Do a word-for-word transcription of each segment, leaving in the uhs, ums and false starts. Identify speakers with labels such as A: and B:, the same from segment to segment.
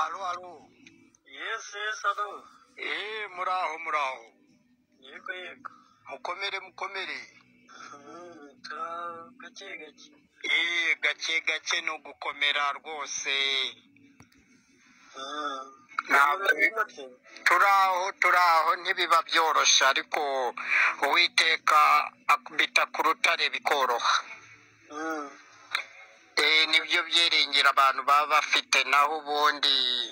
A: Alo, alo.
B: Yes, yes, alo.
A: Eh, muraho, muraho.
B: Yego, yego.
A: Mukomere, mukomere.
B: Hmm, ta gake gake.
A: Eh, gake gake no gukomera rwose.
B: Hmm.
A: Ntabwo turaho turaho ntibiba byoroshye ariko Uwiteka akubita ku rutare bikoroha.
B: Hmm.
A: Eh, nibyo byiringira abantu baba bafite, naho ubundi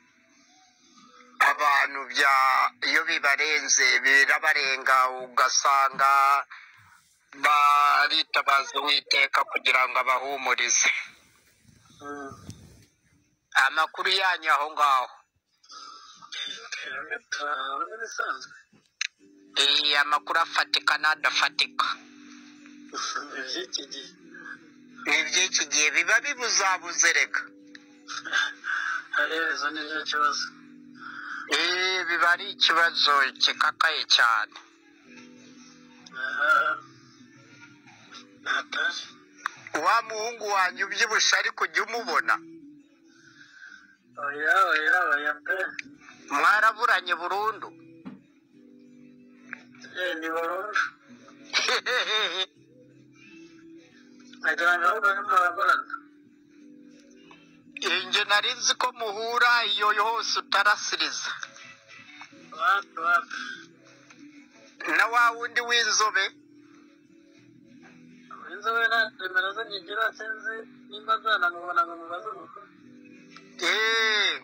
A: abantu bya iyo bibarenze birabarenga ugasanga baritabaza Uwiteka kugira ngo abahumurize.
B: Hmm.
A: Amakuru yanyu aho ngaho? Eh, amakuru afatika n'adafatika.
B: Iby'iki gihe.
A: Iby'iki gihe biba bibuzabuze reka.
B: Iherezo ni ryo kibazo.
A: Eh, biba ari ikibazo kikakaye cyane.
B: Atari.
A: Wa muhungu wanyu ubyibushye ariko ujya umubona?
B: Oya, oya, oya pe.
A: Mwaraburanye burundu?
B: Eh, ni burundu. Nagira ngo ahubwo barimo baraburana.
A: Inje nari nzi ko muhura iyo hose utarasiriza.
B: Wapi, wapi.
A: Na wa wundi w'inzobe?
B: Inzobe nta nimero ze nyigira sinzi nimba zanamubona ngo mubaze umukuru.
A: Eh,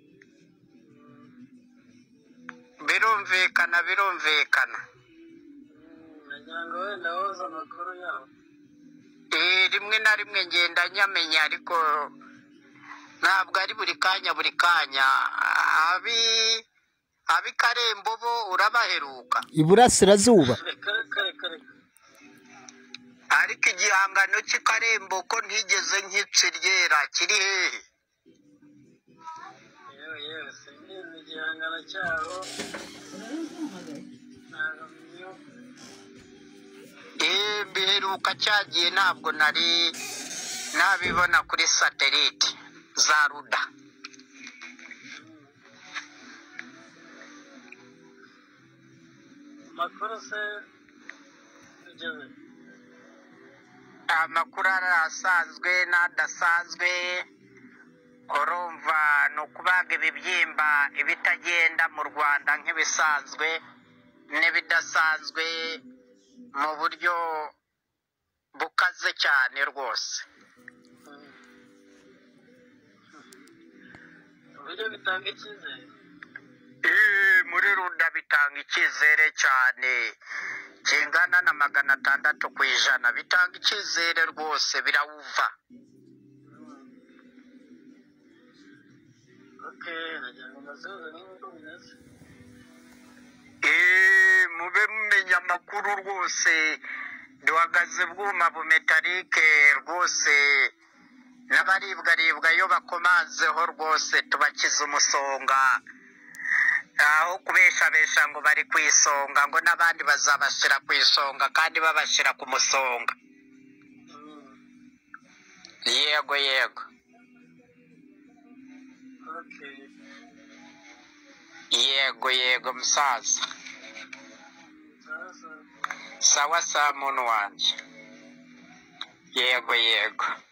A: birumvikana birumvikana.
B: Nagira ngo wenda woza amakuru yaho.
A: Eh, rimwe na rimwe ngenda nyamenya ariko ntabwo ari buri kanya buri kanya. Abi abi Karembo bo urabaheruka?
C: Iburasirazuba.
B: Reka reka reka reka.
A: Ariko igihangano cy'Ikarembo ko ntigeze nk'ikiryera kiri hehe?
B: Yewe yewe sinzi igihangano cyabo. Ntabwo mbiyo.
A: Eh, biheruka cyagiye ntabwo nari nabibona kuri satellite za Ruda.
B: Amakuru se ugeze.
A: Amakuru arasanzwe n'adasanzwe. Urumva ni ukubaga ibibyimba ibitagenda mu Rwanda nk'ibisanzwe n'ibidasanzwe mu buryo bukaze cyane rwose.
B: Uburyo bitanga icyizere.
A: Eh, muri Ruda bitanga icyizere cyane kingana na magana atandatu ku ijana. Bitanga icyizere rwose birawuva.
B: Okay, nagira ngo mazuze n'uko bimeze.
A: Eh, mube mumenya amakuru rwose. Duhagaze bwuma bumetalike rwose, n'abaribwaribwa iyo bakomazeho rwose tubakiza umusonga. Aho kubeshabesha ngo bari ku isonga ngo n'abandi bazabashyira ku isonga kandi babashyira ku musonga. Yego yego.
B: Okay.
A: Yego yego musaza.
B: Sasa
A: Sawa sawa muntu wanje. Yego yego.